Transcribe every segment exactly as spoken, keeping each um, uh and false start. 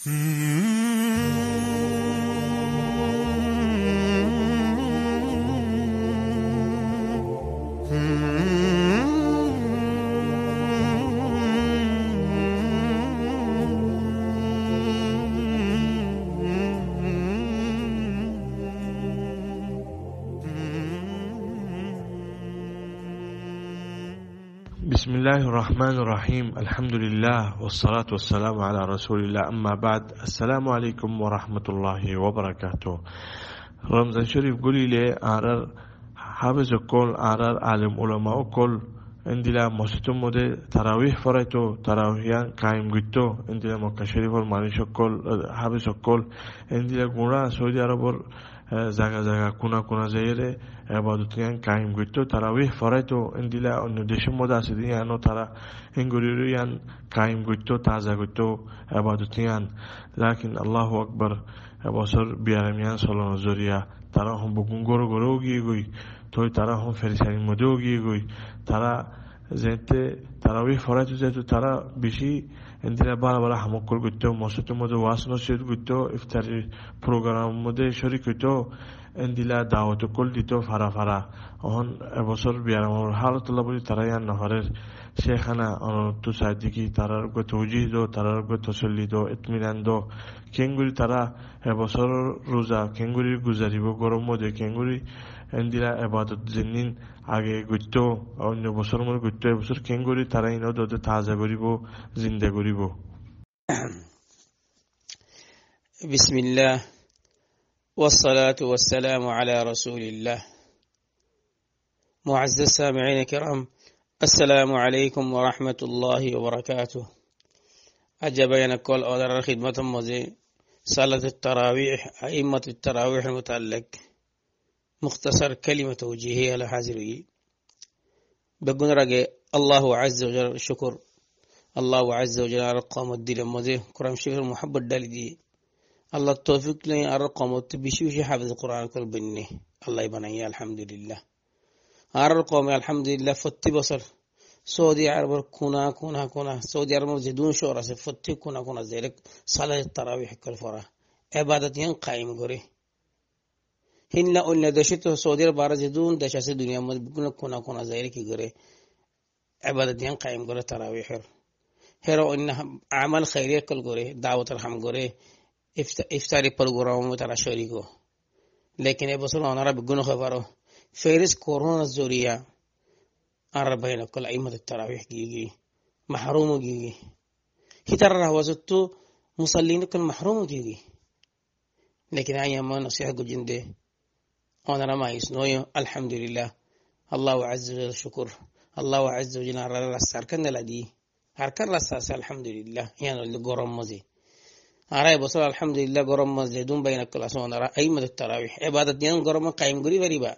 بسم الله الرحمن الرحيم الحمد لله والصلاة والسلام على رسول الله أما بعد السلام عليكم ورحمة الله وبركاته. رمضان شريف قولي لي عرر حافظ الكل عرر عالم علماء الكل عندي لا مستم مده تراويح فريتو تراويحيان قائم قدتو عندي لا مكة شريف المعنيش الكل حافظ الكل عندي لا قونا سعودي عرب জায়গা জায়গা কোনা কোনা জায়গায় ইবাদতিয়ান কায়েম করতো তারাবিহ ফরাইতো ইন্দিলা অন্য দেশের মধ্যে আছে দিয়ানো তারা হিঙ্গুরিয়ান কায়েম করতো তাজা করতো ইবাদতিয়ান লাকিন আল্লাহু আকবার বছর বিয়ারামিয়ান সলন জরিয়া তারা হম বুকুন গরো গরো গিয়ে গই তো তারা হম ফেরিসানির মধ্যেও গিয়ে গই তারা যেতে তারাবিহ ফরাইতো যেহেতু তারা বেশি ইন্দিরা বালা বালা হামক্কল করতো মসজিদের মধ্যে ওয়াজ নসিহত করতো ইফতারের প্রোগ্রামের মধ্যে শরীক হইতো ইন্দিলা দাওয়াত কল দিত ফারা ফারা অহন এবছর বিয়ারামর হালতুল্লাহ বলি তারা ইয়ান নহরের শেখানা অনন্ত সাদিকি তারার গো তৌজিহ দো তারার গো তসল্লি দো ইতমিনান দো কেঙ্গুরি তারা এবছর রোজা কেঙ্গুরি গুজারিব গরম মধ্যে কেঙ্গুরি ইন্দিরা ইবাদত জিনিন আগে গইতো অন্য বছর মধ্যে গইতো এবছর কেঙ্গুরি তারা ইনো দতে তাজা করিব জিন্দা করিব। বিসমিল্লাহ والصلاة والسلام على رسول الله. معزز السامعين الكرام، السلام عليكم ورحمة الله وبركاته. أجابينا كل أدر خدمة مزي صلاة التراويح أئمة التراويح المتعلق مختصر كلمة توجيهية على حاضري بقول رجع الله عز وجل الشكر الله عز وجل رقم الدين مزي كرام شكر محبة دالدي الله التوفيق لي أرقم وتبشي وشي حافظ القرآن كل بني الله يبني الحمد لله أرقم الحمد لله فتي بصر سعودي عرب كنا كنا كنا سعودي عرب زدون شو رأس فتي كنا كنا زيرك صلاة التراويح كل فرا عبادة ين قائم قري هن لا قلنا دشيت سعودي عرب بارز زدون دشاس الدنيا ما بيكون كنا كنا زيرك قري عبادة ين قائم قري تراويح هرو إنها عمل خيرية كل قري دعوة الحمد قري ইফতারি প্রোগ্রাম তারা শরীক লেকিন এবছর ওনারা বিগুণ খবর ফেরিস করোনা জরিয়া আর বাইন কল আইমাত তারাবিহ গিয়ে মাহরুম গিয়ে হিতার রাওয়াজত মুসাল্লিন কল মাহরুম গিয়ে লেকিন আইয়ামা নসিহত গুজিন্দে ওনারা মাইস নয় আলহামদুলিল্লাহ আল্লাহু আজ্জা ওয়া শুকর আল্লাহু আজ্জা ওয়া জাল্লা রাসার কান্দালাদি হারকার রাসাস আলহামদুলিল্লাহ ইয়ান গরম মজে আড়াই বছর আলহামদুলিল্লাহ গরম মসজিদ দুম বাইনা ক্লাস ওনারা আইমাত তারাবিহ ইবাদত নিয়ম গরম কায়েম করি পারিবা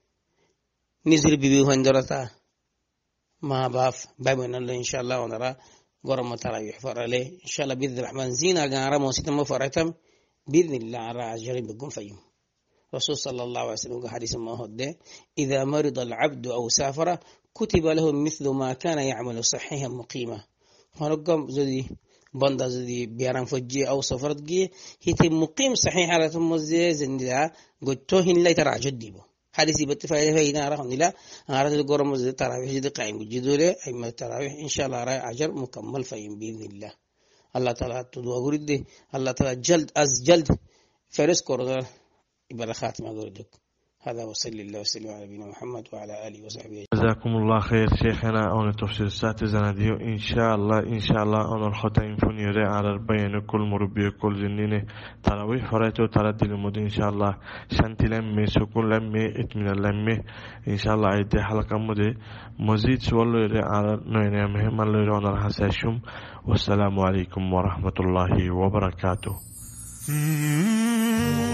নিজের বিবি হন্দরতা মা বাপ ভাই বোন ইনশাআল্লাহ ওনারা গরম তারাবিহ ফরালে ইনশাআল্লাহ বিদ রহমান জিনা গারা মসজিদ মে ফরাতাম বিদিল্লাহ আরা আজরি বিগুম ফাইম রাসূল সাল্লাল্লাহু আলাইহি ওয়াসাল্লাম হাদিস মা হদে ইযা মারিদ আল আবদ আও সাফারা কুতিবা লাহু মিসলু মা কানা ইয়ামালু সাহিহান মুকিমা হরগম যদি বন্দা যদি বিয়ারাম ফজ্জি আও সফরত গিয়ে হিতে মুকিম সহিহ হালাত মজে জিন্দা গতো হিনলাই তার আজদ দিব হাদিস ইবতে ফায়দা ফায়দা আর আলহামদুলিল্লাহ আর যদি গরম মজে তারাবিহ যদি কায়েম জিদুরে আইমা তারাবিহ ইনশাআল্লাহ আর আজর মুকম্মল ফাইম বিইذنিল্লাহ আল্লাহ তাআলা তো দোয়া করি দে আল্লাহ তাআলা জলদ আজ জলদ ফেরজ করো ইবারা খাতিমা করে দেখ هذا وصلى الله وسلم على نبينا محمد وعلى اله وصحبه. جزاكم الله خير شيخنا اون تفسير سات زناديو ان شاء الله ان شاء الله اون الختم فنيره على بيان كل مربي كل جنين تراويح فراتو تردد المد ان شاء الله شانتلم مي سكون لم اطمئنان لم ان شاء الله ايت حلقه مد مزيد سوال على نوين مهم الله اون الحساشم والسلام عليكم ورحمه الله وبركاته.